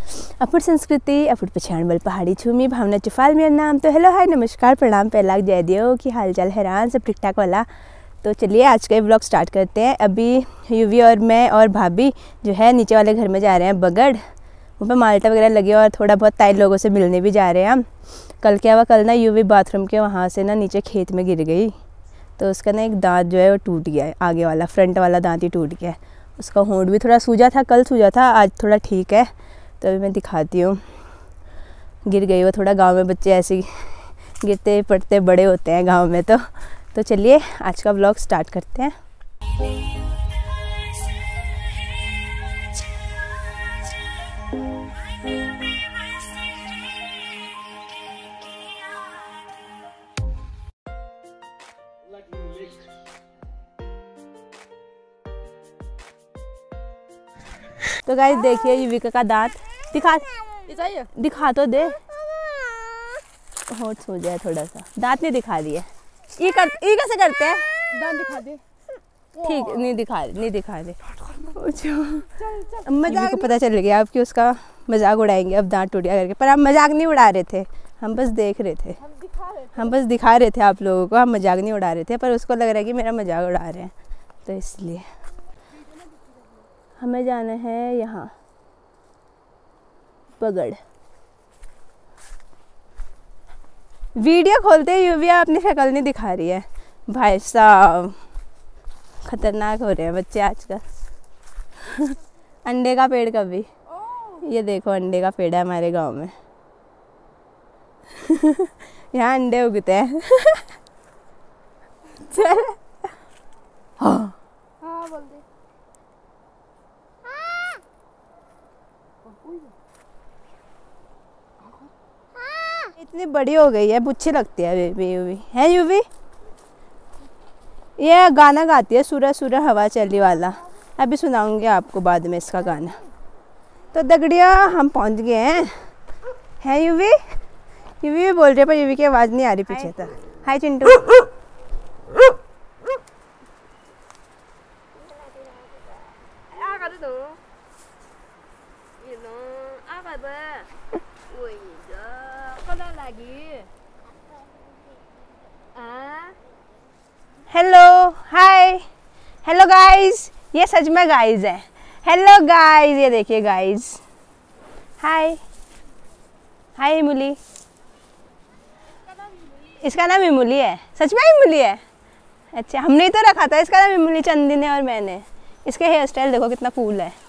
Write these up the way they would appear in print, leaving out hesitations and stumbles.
अपुट संस्कृति अपुट पहचान बल पहाड़ी छूमी भावना चुफाल मेरा नाम। तो हेलो हाय नमस्कार प्रणाम पहला जय दियो की हाल चाल हैरान सब ठीक ठाक वाला। तो चलिए आज का व्लॉग स्टार्ट करते हैं। अभी यूवी और मैं और भाभी जो है नीचे वाले घर में जा रहे हैं बगड़, वहाँ पर माल्टा वगैरह लगे और थोड़ा बहुत ताई लोगों से मिलने भी जा रहे हैं हम। कल क्या हुआ, कल ना यूवी बाथरूम के वहाँ से ना नीचे खेत में गिर गई, तो उसका ना एक दांत जो है वो टूट गया है, आगे वाला फ्रंट वाला दांत ही टूट गया है। उसका होंठ भी थोड़ा सूजा था, कल सूजा था, आज थोड़ा ठीक है। तो अभी मैं दिखाती हूँ, गिर गई वो। थोड़ा गांव में बच्चे ऐसे गिरते पड़ते बड़े होते हैं गांव में। तो चलिए आज का व्लॉग स्टार्ट करते हैं। तो गाइस देखिए युविका का दांत दिखा तो दे, होठ सूजा है थोड़ा सा, दांत नहीं दिखा दिए। ये कैसे करते हैं? दांत दिखा दे। ठीक नहीं दिखा दे। मजाक को पता चल गया अब कि उसका मजाक उड़ाएंगे अब दांत टूट गया करके, पर हम मजाक नहीं उड़ा रहे थे, हम बस देख रहे थे, हम बस दिखा रहे थे आप लोगों को, हम मजाक नहीं उड़ा रहे थे। पर उसको लग रहा है कि मेरा मजाक उड़ा रहे हैं, तो इसलिए हमें जाना है यहाँ बगड़। वीडियो खोलते ही यूविया अपनी शक्ल नहीं दिखा रही है। भाई साहब खतरनाक हो रहे हैं बच्चे आजकल। अंडे का पेड़ कभी, ये देखो अंडे का पेड़ है हमारे गांव में। यहाँ अंडे उगते हैं। चल हाँ बोल दे। इतनी बड़ी हो गई है, बुच्छी लगती है बेबी यूवी है। यूवी ये गाना गाती है सूरह सूरह हवा चली वाला, अभी सुनाऊंगी आपको बाद में इसका गाना। तो दगड़िया हम पहुंच गए हैं यूवी भी बोल रहे, पर यूवी की आवाज़ नहीं आ रही पीछे तक। Hi Chintu. Hello hi hello guys, ये सच में गाइस है। हेलो गाइस, ये देखिए गाइस। हाय हाय इमुली, इसका नाम इमुली है। सच में इमुली है? अच्छा हमने ही तो रखा था इसका नाम इमुली, चंदी ने और मैंने। इसके हेयर स्टाइल देखो कितना कूल है।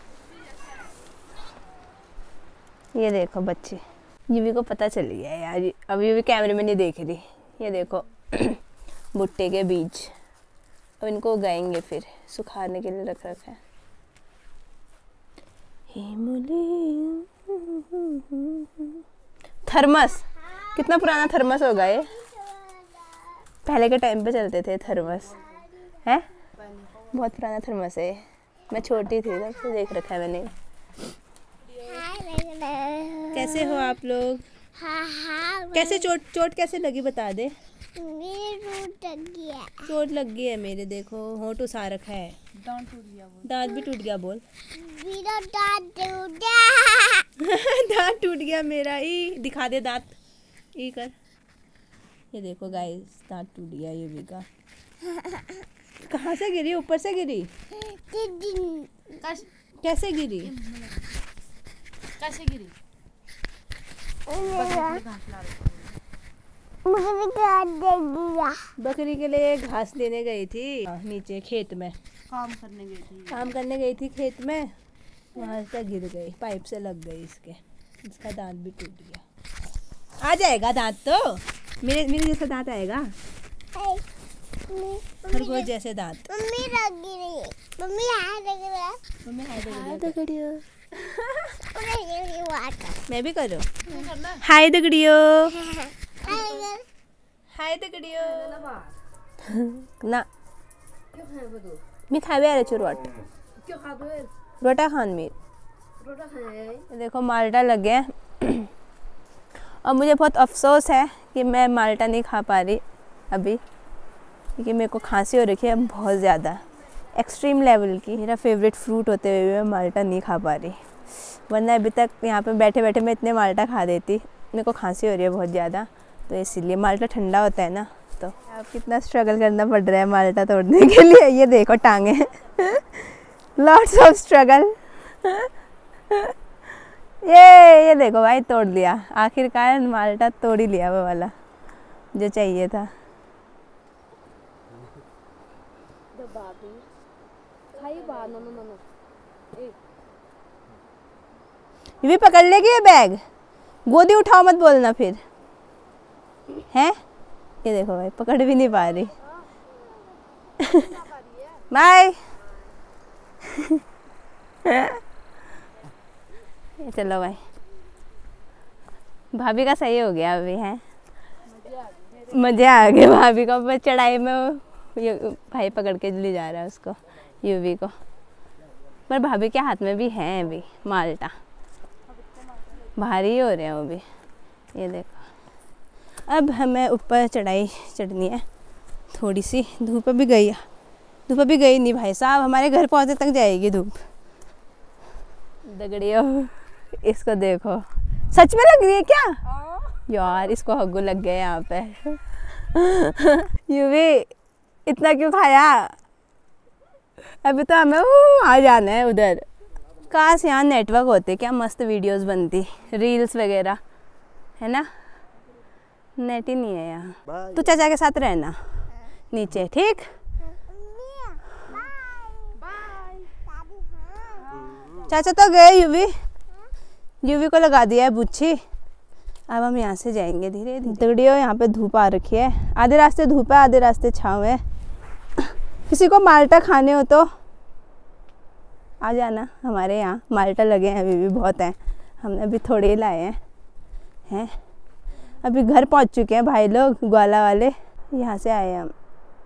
ये देखो बच्चे, यूवी को पता चल गया यार, अब यूवी कैमरे में नहीं देख रही। ये देखो भुट्टे के बीज, अब इनको उगाएंगे फिर सुखाने के लिए रख रखा है। थर्मस, कितना पुराना थर्मस होगा ये, पहले के टाइम पे चलते थे थर्मस है, बहुत पुराना थर्मस है। मैं छोटी थी तब से देख रखा है मैंने। कैसे हो आप लोग? कैसे चोट कैसे लगी बता दे। चोट लग गई है मेरे, देखो होंठ उसा रखा है, दांत टूट गया, दांत भी टूट गया। बोल मेरा दांत टूट गया। दांत टूट गया मेरा, ई दिखा दे दांत, ई कर। ये देखो गाइस दांत टूट गया यूवी का। कहाँ से गिरी? ऊपर से गिरी? कैसे गिरी? बकरी के लिए घास देने गई थी नीचे खेत में, काम करने गई थी खेत में, वहाँ से गिर गई, पाइप से लग गई इसका दांत भी टूट गया। आ जाएगा दांत तो, मेरे जैसा दांत आएगा, खरगोश जैसे दांत। मैं भी करूँ? हाय दगड़ियो, हाय दगड़ियो ना मैं खावे आ रही रोटा खान में। देखो माल्टा लग गया और मुझे बहुत अफसोस है कि मैं माल्टा नहीं खा पा रही अभी, क्योंकि मेरे को खांसी हो रखी है बहुत ज़्यादा, एक्सट्रीम लेवल की। मेरा फेवरेट फ्रूट होते हुए मैं माल्टा नहीं खा पा रही। वरना अभी तक यहाँ पे बैठे बैठे मैं इतने माल्टा खा देती। मेरे को खांसी हो रही है बहुत ज़्यादा, तो इसीलिए माल्टा ठंडा होता है ना, तो अब कितना स्ट्रगल करना पड़ रहा है माल्टा तोड़ने के लिए। ये देखो टांगे लॉट्स ऑफ स्ट्रगल। ये देखो भाई तोड़ लिया आखिरकार, माल्टा तोड़ ही लिया वो वाला जो चाहिए था। ये भी पकड़ लेगी ये बैग, गोदी उठाओ मत बोलना फिर हैं। ये देखो भाई पकड़ भी नहीं पा रही। बाय। चलो भाई, भाभी का सही हो गया अभी है, मजे आ गए भाभी को। बस चढ़ाई में ये भाई पकड़ के ले जा रहा है उसको, यूवी को। पर भाभी के हाथ में भी है अभी माल्टा, भारी हो रहे हैं वो भी। ये देखो अब हमें ऊपर चढ़ाई चढ़नी है थोड़ी सी। धूप भी गई, धूप भी गई नहीं भाई साहब, हमारे घर पहुंचने तक जाएगी धूप। दगड़ियों इसको देखो, सच में लग रही है क्या यार? इसको हग्गू लग गए यहाँ पे। यूवी इतना क्यों खाया? अभी तो हमें आ जाना है उधर। काश यहाँ नेटवर्क होते, क्या मस्त वीडियोस बनती, रील्स वगैरह, है ना। नेट ही नहीं है यहाँ। तू चाचा के साथ रहना नीचे, ठीक? चाचा तो गए, यूवी को लगा दिया है बुच्छी। अब हम यहाँ से जाएंगे धीरे धीरे। दगड़ियों यहाँ पे धूप आ रखी है, आधे रास्ते धूप है आधे रास्ते छाँव है। किसी को माल्टा खाने हो तो आ जाना, हमारे यहाँ माल्टा लगे हैं अभी भी बहुत हैं। हमने अभी थोड़े ही लाए हैं। अभी घर पहुँच चुके हैं भाई लोग, ग्वाला वाले यहाँ से आए हैं हम।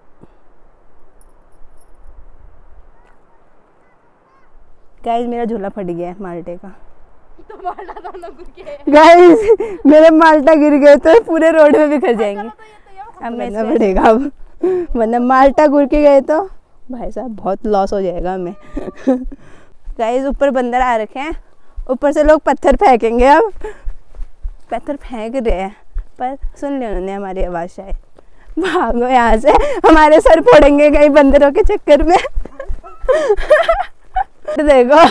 गाइस मेरा झूला फट गया है माल्टे का। तो माल्टा दोनों गिर गए गाइस, मेरे माल्टा गिर गए तो पूरे रोड में बिखर जाएंगे। अब मैं पड़ेगा अब, वरना माल्टा गिर के गए तो भाई साहब बहुत लॉस हो जाएगा हमें। गाइस ऊपर बंदर आ रखे हैं, ऊपर से लोग पत्थर फेंकेंगे। अब पत्थर फेंक रहे हैं, पर सुन लिया उन्होंने हमारी आवाज़ शायद। भागो यहाँ से, हमारे सर फोड़ेंगे कहीं बंदरों के चक्कर में। देखो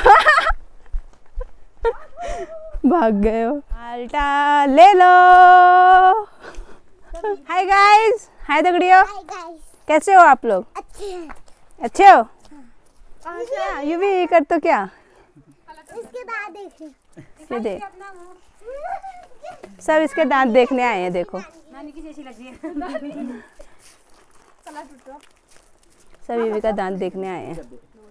भाग गए हो। माल्टा ले लो। हाय गाइस, हाय दगड़ियों, कैसे हो आप लोग? अच्छे हो? अच्छा यू भी कर तो क्या? इसके दांत देखिए, ये देख, सब इसके दांत देखने आए हैं। देखो नानी की जैसी लग रही है। सब यूवी का दांत देखने आए हैं।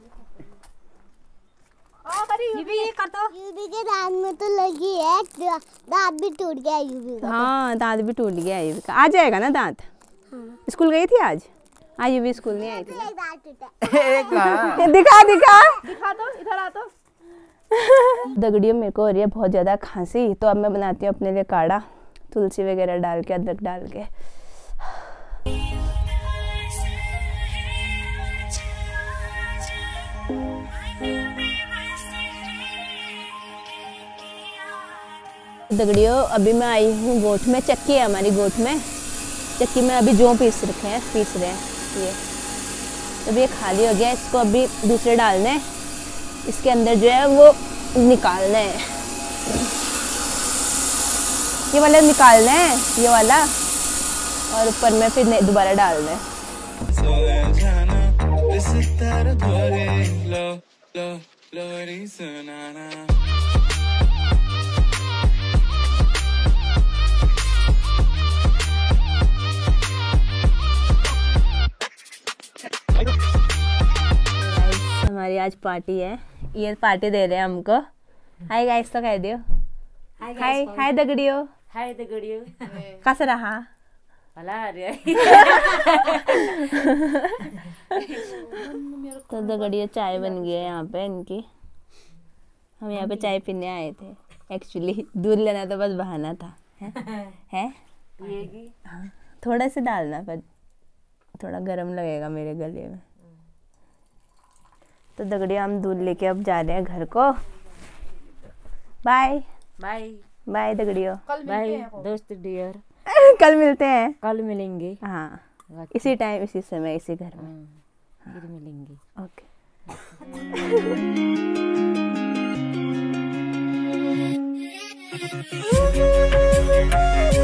यूवी कर तो, यूवी के दांत में तो लगी है, दांत भी टूट गया यूवी का। हाँ दांत भी टूट गया यूवी का। आ जाएगा ना दांत? हाँ। स्कूल गई थी आज? हाँ यूवी स्कूल नहीं आई थी। एक दांत टूटा। दिखा दिखा दिखा दो, इधर आ तो। दगड़ियों मेरे को हो रही है बहुत ज़्यादा खांसी, तो अब मैं बनाती हूँ अपने लिए काढ़ा, तुलसी वगैरह डाल के, अदरक डाल के। दगड़ियों अभी मैं आई हूँ गोठ में, चक्की है हमारी गोठ में, चक्की में अभी जौ पीस रहे हैं ये। तो ये खाली हो गया, इसको अभी दूसरे डालने, इसके अंदर जो है वो निकालना है, ये वाला निकालना है, ये वाला, और ऊपर में फिर दोबारा डालना है। हमारी आज पार्टी है, ये पार्टी दे रहे हैं हमको। हाय गाइस तो कह दियो। हाय हाय दगड़ियो। हाय दगड़ियो। कैसे रहा? भला आ रहा है। तो दगड़ियो चाय बन गई है यहाँ पे इनकी। हम यहाँ पे चाय पीने आए थे, एक्चुअली दूध लेना तो बस बहाना था। है? हाँ थोड़ा सा डालना, पर थोड़ा गर्म लगेगा मेरे गले में। तो दगड़िया हम दूध लेके अब जा रहे हैं घर को। बाय बाय बाय दगड़ियों। बाय दोस्त डियर। कल मिलते हैं। कल मिलेंगे। हाँ इसी टाइम इसी समय इसी घर में। फिर मिलेंगे। ओके।